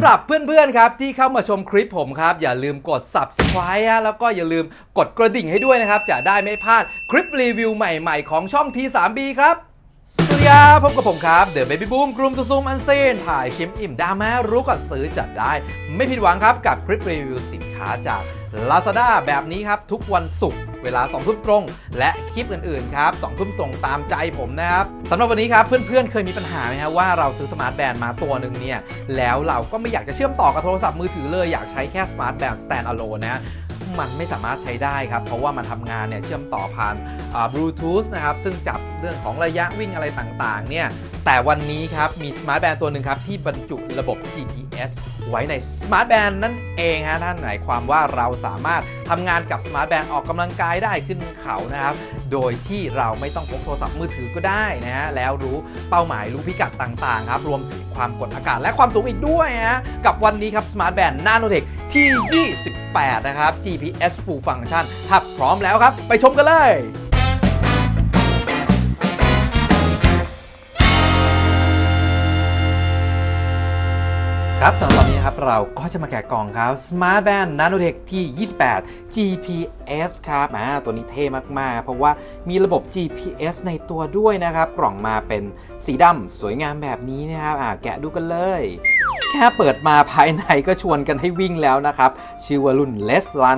ำหรับเพื่อนๆครับที่เข้ามาชมคลิปผมครับอย่าลืมกด Subscribe แล้วก็อย่าลืมกดกระดิ่งให้ด้วยนะครับจะได้ไม่พลาดคลิปรีวิวใหม่ๆของช่อง T3B ครับสวัสดีครับพบกับผมครับเดอะเบบี้บูมกลุ่มตัวซูมอันเซนถ่ายคลิปอิ่มดราม่ารู้ก่อนซื้อจัดได้ไม่ผิดหวังครับกับคลิปรีวิวสินค้าจาก Lazada แบบนี้ครับทุกวันศุกร์เวลา 2 ทุ่มตรงและคลิปอื่นๆครับ 2 ทุ่มตรงตามใจผมนะครับสำหรับวันนี้ครับเพื่อนๆเคยมีปัญหาไหมครับว่าเราซื้อสมาร์ทแบนด์มาตัวหนึ่งเนี่ยแล้วเราก็ไม่อยากจะเชื่อมต่อกับโทรศัพท์มือถือเลยอยากใช้แค่สมาร์ทแบนด์ stand alone นะมันไม่สามารถใช้ได้ครับเพราะว่ามันทำงานเนี่ยเชื่อมต่อผ่านบลูทูธนะครับซึ่งจับเรื่องของระยะวิ่งอะไรต่างๆเนี่ยแต่วันนี้ครับมีสมาร์ทแบนด์ตัวหนึ่งครับที่บรรจุระบบ GPS ไว้ในสมาร์ทแบนด์นั่นเองฮะนั่นหมายความว่าเราสามารถทำงานกับสมาร์ทแบนด์ออกกำลังกายได้ขึ้นเขานะครับโดยที่เราไม่ต้องพกโทรศัพท์มือถือก็ได้นะฮะแล้วรู้เป้าหมายรู้พิกัดต่างๆครับรวมถึงความกดอากาศและความสูงอีกด้วยฮะกับวันนี้ครับสมาร์ทแบนด์ Nanotech T28 นะครับ GPS Full Function ถ้าพร้อมแล้วครับไปชมกันเลยครับสำหรับตอนนี้ครับเราก็จะมาแกะกล่องครับ Smart Band Nanotech T28 GPS ครับตัวนี้เท่มากๆเพราะว่ามีระบบ GPS ในตัวด้วยนะครับกล่องมาเป็นสีดำสวยงามแบบนี้นะครับแกะดูกันเลยแค่เปิดมาภายในก็ชวนกันให้วิ่งแล้วนะครับชื่อว่ารุ่น Let's Run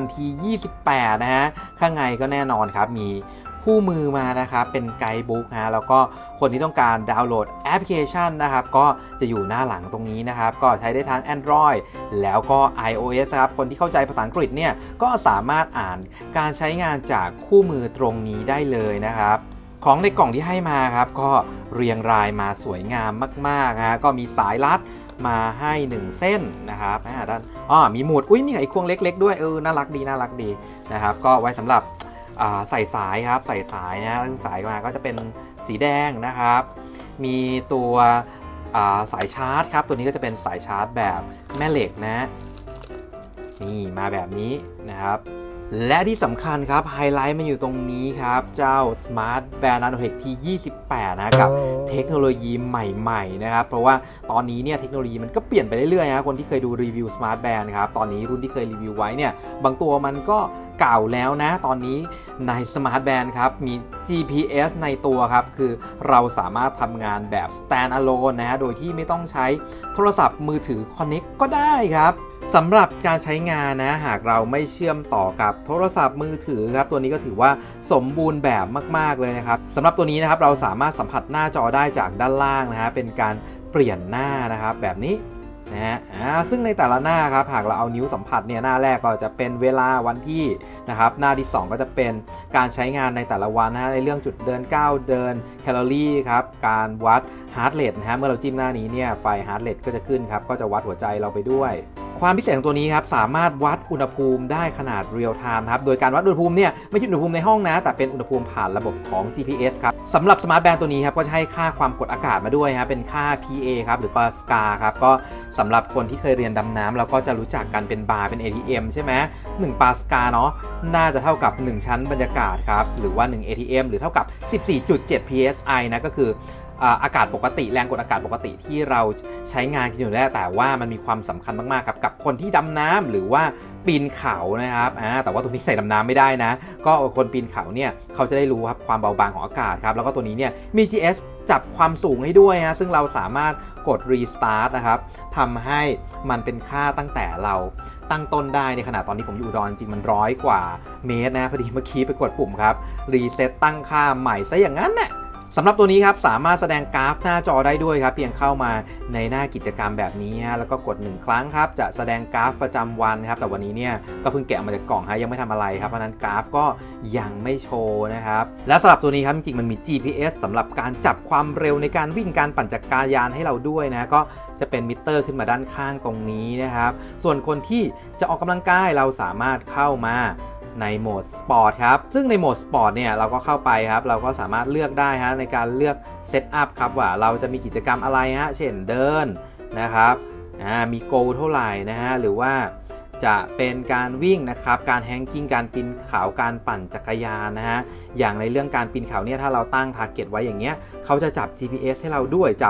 T28 นะฮะข้างในก็แน่นอนครับมีคู่มือมานะครับเป็นไกด์บุ๊กฮะแล้วก็คนที่ต้องการดาวน์โหลดแอปพลิเคชันนะครับก็จะอยู่หน้าหลังตรงนี้นะครับก็ใช้ได้ทั้ง Android แล้วก็ iOS ครับคนที่เข้าใจภาษาอังกฤษเนี่ยก็สามารถอ่านการใช้งานจากคู่มือตรงนี้ได้เลยนะครับของในกล่องที่ให้มาครับก็เรียงรายมาสวยงามมากๆฮะก็มีสายรัดมาให้1เส้นนะครับด้านมีหมุดมีไขควงเล็กๆด้วยน่ารักดีนะครับก็ไว้สำหรับใส่สายครับใส่สายนะสายมาก็จะเป็นสีแดงนะครับมีตัวสายชาร์จครับตัวนี้ก็จะเป็นสายชาร์จแบบแม่เหล็กนะนี่มาแบบนี้นะครับและที่สำคัญครับไฮไลท์มันอยู่ตรงนี้ครับเจ้า Smart Band Nanotech T28 นะกับเทคโนโลยีใหม่ๆนะครับเพราะว่าตอนนี้เนี่ยเทคโนโลยีมันก็เปลี่ยนไปเรื่อยๆนะคนที่เคยดูรีวิว Smart Band ครับตอนนี้รุ่นที่เคยรีวิวไว้เนี่ยบางตัวมันก็เก่าแล้วนะตอนนี้ใน Smart Band ครับมี GPS ในตัวครับคือเราสามารถทำงานแบบ stand alone นะฮะโดยที่ไม่ต้องใช้โทรศัพท์มือถือ connect ก็ได้ครับสำหรับการใช้งานนะหากเราไม่เชื่อมต่อกับโทรศัพท์มือถือครับตัวนี้ก็ถือว่าสมบูรณ์แบบมากๆเลยนะครับสำหรับตัวนี้นะครับเราสามารถสัมผัสหน้าจอได้จากด้านล่างนะฮะเป็นการเปลี่ยนหน้านะครับแบบนี้นะฮะซึ่งในแต่ละหน้าครับหากเราเอานิ้วสัมผัสเนี่ยหน้าแรกก็จะเป็นเวลาวันที่นะครับหน้าที่2ก็จะเป็นการใช้งานในแต่ละวันนะฮะในเรื่องจุดเดินก้าวเดินแคลอรี่ครับการวัดฮาร์ทเรทนะฮะเมื่อเราจิ้มหน้านี้เนี่ยไฟฮาร์ทเรทก็จะขึ้นครับก็จะวัดหัวใจเราไปด้วยความพิเศษของตัวนี้ครับสามารถวัดอุณหภูมิได้ขนาดเรียลไทม์ครับโดยการวัดอุณหภูมิเนี่ยไม่ใช่อุณหภูมิในห้องนะแต่เป็นอุณหภูมิผ่านระบบของ GPS ครับสำหรับสมาร์ทแบนด์ตัวนี้ครับก็จะให้ค่าความกดอากาศมาด้วยฮะเป็นค่า PA ครับหรือปาสกาครับก็สำหรับคนที่เคยเรียนดำน้ำเราก็จะรู้จักกันเป็นบาร์เป็น ATM ใช่ไหม1ปาสกาเนาะน่าจะเท่ากับ1ชั้นบรรยากาศครับหรือว่า1 ATM หรือเท่ากับ 14.7 psi นะก็คืออากาศปกติแรงกดอากาศปกติที่เราใช้งานกันอยู่แล้วแต่ว่ามันมีความสำคัญมากๆครับกับคนที่ดำน้ำหรือว่าปีนเขานะครับแต่ว่าตัวนี้ใส่ดำน้ำไม่ได้นะก็คนปีนเขาเนี่ยเขาจะได้รู้ครับความเบาบางของอากาศครับแล้วก็ตัวนี้เนี่ยมี GPS จับความสูงให้ด้วยฮะซึ่งเราสามารถกด Restart นะครับทำให้มันเป็นค่าตั้งแต่เราตั้งต้นได้ในขณะตอนนี้ผมอยู่ดอนจริงมัน100 กว่าเมตรนะพอดีเมื่อกี้ไปกดปุ่มครับรีเซ็ตตั้งค่าใหม่ซะอย่างนั้นน่ะสำหรับตัวนี้ครับสามารถแสดงกราฟหน้าจอได้ด้วยครับเพียงเข้ามาในหน้ากิจกรรมแบบนี้ฮะแล้วก็กด1ครั้งครับจะแสดงกราฟประจำวันครับแต่วันนี้เนี่ยก็เพิ่งแกะมาจากกล่องฮะยังไม่ทำอะไรครับเพราะนั้นกราฟก็ยังไม่โชว์นะครับและสำหรับตัวนี้ครับจริงๆมันมี GPS สำหรับการจับความเร็วในการวิ่งการปั่นจักรยานให้เราด้วยนะก็จะเป็นมิเตอร์ขึ้นมาด้านข้างตรงนี้นะครับส่วนคนที่จะออกกำลังกายเราสามารถเข้ามาในโหมดสปอร์ตครับซึ่งในโหมดสปอร์ตเนี่ยเราก็เข้าไปครับเราก็สามารถเลือกได้ฮะในการเลือกเซตอัพครับว่าเราจะมีกิจกรรมอะไรฮะเช่นเดินนะครับมีโกลเท่าไหร่นะฮะหรือว่าจะเป็นการวิ่งนะครับการแฮงกิ้งการปีนเขาการปั่นจักรยานนะฮะอย่างในเรื่องการปีนเขาเนี่ยถ้าเราตั้งทาร์เก็ตไว้อย่างเงี้ยเขาจะจับ GPS ให้เราด้วยจับ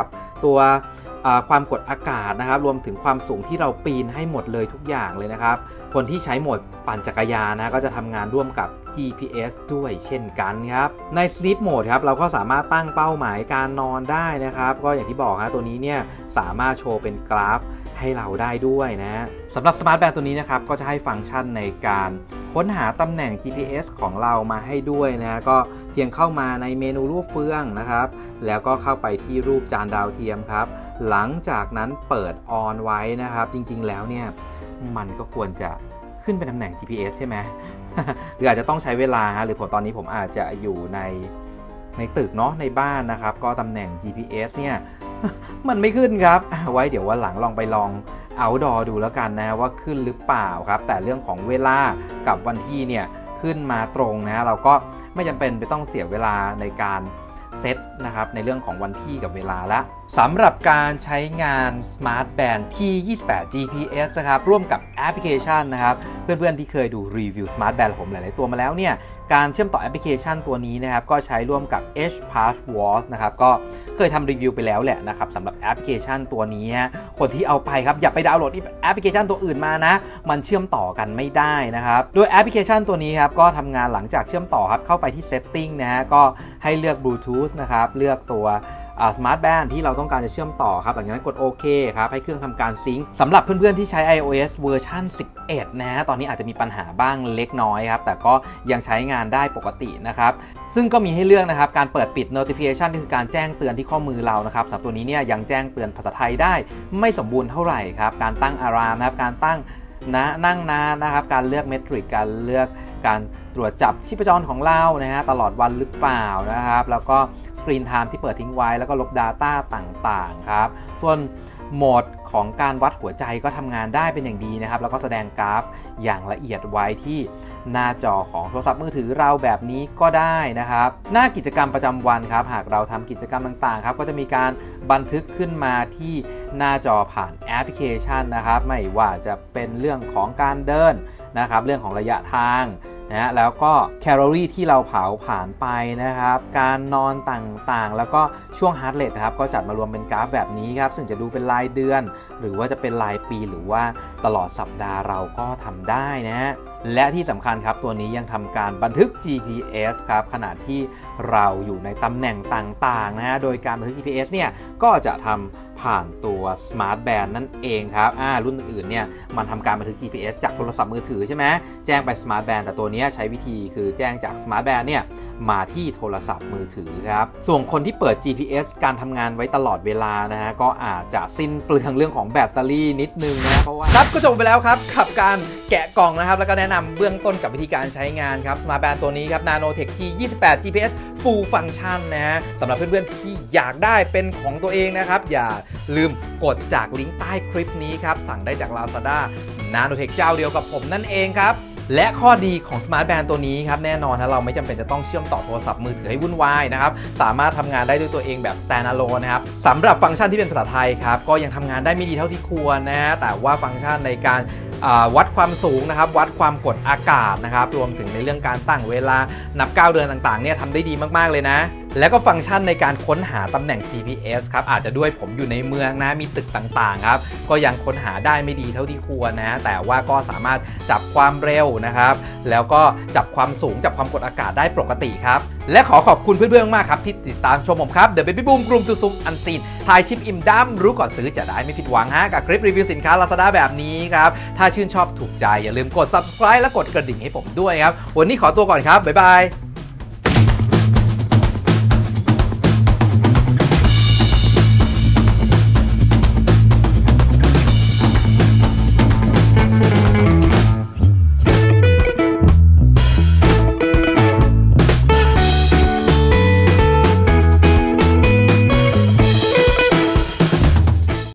ตัวความกดอากาศนะครับรวมถึงความสูงที่เราปีนให้หมดเลยทุกอย่างเลยนะครับคนที่ใช้โหมดปั่นจักรยานนะก็จะทำงานร่วมกับ GPS ด้วยเช่นกันครับใน Sleep Mode ครับเราก็สามารถตั้งเป้าหมายการนอนได้นะครับก็อย่างที่บอกฮะตัวนี้เนี่ยสามารถโชว์เป็นกราฟให้เราได้ด้วยนะสำหรับ Smart Band ตัวนี้นะครับก็จะให้ฟังก์ชันในการค้นหาตำแหน่ง GPS ของเรามาให้ด้วยนะก็เพียงเข้ามาในเมนูรูปเฟืองนะครับแล้วก็เข้าไปที่รูปจานดาวเทียมครับหลังจากนั้นเปิดออนไว้นะครับจริงๆแล้วเนี่ยมันก็ควรจะขึ้นเป็นตำแหน่ง GPS ใช่ไหม หรืออาจจะต้องใช้เวลาหรือตอนนี้ผมอาจจะอยู่ในตึกเนาะในบ้านนะครับก็ตำแหน่ง GPS เนี่ย มันไม่ขึ้นครับไว้เดี๋ยววันหลังลองไปลองoutdoor ดูแล้วกันนะว่าขึ้นหรือเปล่าครับแต่เรื่องของเวลากับวันที่เนี่ยขึ้นมาตรงนะเราก็ไม่จำเป็นไปต้องเสียเวลาในการเซตนะครับในเรื่องของวันที่กับเวลาละสำหรับการใช้งาน Smart Band ที่28 GPS นะครับร่วมกับแอปพลิเคชันนะครับเพื่อนๆที่เคยดูรีวิว Smart Band ผมหลายๆตัวมาแล้วเนี่ยการเชื่อมต่อแอปพลิเคชันตัวนี้นะครับก็ใช้ร่วมกับ Edge Pass Watch นะครับก็เคยทำรีวิวไปแล้วแหละนะครับสำหรับแอปพลิเคชันตัวนี้ฮะคนที่เอาไปครับอย่าไปดาวน์โหลดแอปพลิเคชันตัวอื่นมานะมันเชื่อมต่อกันไม่ได้นะครับโดยแอปพลิเคชันตัวนี้ครับก็ทำงานหลังจากเชื่อมต่อครับเข้าไปที่ Setting นะฮะก็ให้เลือก Bluetooth นะครับเลือกตัวSmart Band ที่เราต้องการจะเชื่อมต่อครับหลังจากนั้นกดโอเคครับให้เครื่องทำการซิงค์สำหรับเพื่อนๆที่ใช้ iOS เวอร์ชัน11นะฮะตอนนี้อาจจะมีปัญหาบ้างเล็กน้อยครับแต่ก็ยังใช้งานได้ปกตินะครับซึ่งก็มีให้เลือกนะครับการเปิดปิด notification คือการแจ้งเตือนที่ข้อมือเรานะครับสำหรับตัวนี้เนี่ยยังแจ้งเตือนภาษาไทยได้ไม่สมบูรณ์เท่าไหร่ครับการตั้งอะลามนะครับการตั้งนั่งนานนะครับการเลือกเมทริกการเลือกการตรวจจับชีพจรของเรานะฮะตลอดวันหรือเปล่านะครับแล้วก็สกรีนไทม์ที่เปิดทิ้งไว้แล้วก็ลบ Data ต่างๆครับส่วนโหมดของการวัดหัวใจก็ทำงานได้เป็นอย่างดีนะครับแล้วก็แสดงกราฟอย่างละเอียดไว้ที่หน้าจอของโทรศัพท์มือถือเราแบบนี้ก็ได้นะครับหน้ากิจกรรมประจำวันครับหากเราทำกิจกรรมต่างๆครับก็จะมีการบันทึกขึ้นมาที่หน้าจอผ่านแอปพลิเคชันนะครับไม่ว่าจะเป็นเรื่องของการเดินนะครับเรื่องของระยะทางนะแล้วก็แคลอรี่ที่เราเผาผ่านไปนะครับการนอนต่างๆแล้วก็ช่วงฮาร์ทเรทครับก็จัดมารวมเป็นกราฟแบบนี้ครับซึ่งจะดูเป็นรายเดือนหรือว่าจะเป็นรายปีหรือว่าตลอดสัปดาห์เราก็ทำได้นะฮะและที่สำคัญครับตัวนี้ยังทำการบันทึก GPS ครับขณะที่เราอยู่ในตำแหน่งต่างๆนะฮะโดยการบันทึก GPS เนี่ยก็จะทำผ่านตัว Smart Band นั่นเองครับรุ่นอื่นๆเนี่ยมันทำการบันทึก GPS จากโทรศัพท์มือถือใช่ไหมแจ้งไป Smart Band แต่ตัวนี้ใช้วิธีคือแจ้งจาก Smart Band เนี่ยมาที่โทรศัพท์มือถือครับส่วนคนที่เปิด GPS การทำงานไว้ตลอดเวลานะฮะก็อาจจะสิ้นเปลืองเรื่องของแบตเตอรี่นิดนึงนะเพราะว่าครับก็จบไปแล้วครับกับการแกะกล่องนะครับแล้วก็แนะนำเบื้องต้นกับวิธีการใช้งานครับ Smart Band ตัวนี้ครับ Nanotech ที่28 GPS Full Function นะฮะสำหรับเพื่อนๆที่อยากได้เป็นของตัวเองนะครับอย่าลืมกดจากลิงก์ใต้คลิปนี้ครับสั่งได้จาก Lazada Nanotech เจ้าเดียวกับผมนั่นเองครับและข้อดีของ Smart Band ตัวนี้ครับแน่นอนนะเราไม่จำเป็นจะต้องเชื่อมต่อโทรศัพท์มือถือให้วุ่นวายนะครับสามารถทำงานได้ด้วยตัวเองแบบ standalone นะครับสำหรับฟังก์ชันที่เป็นภาษาไทยครับก็ยังทำงานได้ไม่ดีเท่าที่ควรนะฮะแต่ว่าฟังก์ชันในการวัดความสูงนะครับวัดความกดอากาศนะครับรวมถึงในเรื่องการตั้งเวลานับก้าวเดือนต่างๆเนี่ยทำได้ดีมากๆเลยนะแล้วก็ฟังก์ชันในการค้นหาตำแหน่ง GPS ครับอาจจะด้วยผมอยู่ในเมืองนะมีตึกต่างๆครับก็ยังค้นหาได้ไม่ดีเท่าที่ควรนะแต่ว่าก็สามารถจับความเร็วนะครับแล้วก็จับความสูงจับความกดอากาศได้ปกติครับและขอบคุณเพื่อนๆมากครับที่ติดตามชมผมครับ The Baby Boom กลุ่มซุมอันซีนทายชิปอิ่มด้ำรู้ก่อนซื้อจะได้ไม่ผิดหวังฮะกับคลิปรีวิวสินค้า Lazada แบบนี้ครับถ้าชื่นชอบถูกใจอย่าลืมกด Subscribe และกดกระดิ่งให้ผมด้วยครับวันนี้ขอตัวก่อนครับบ๊ายบาย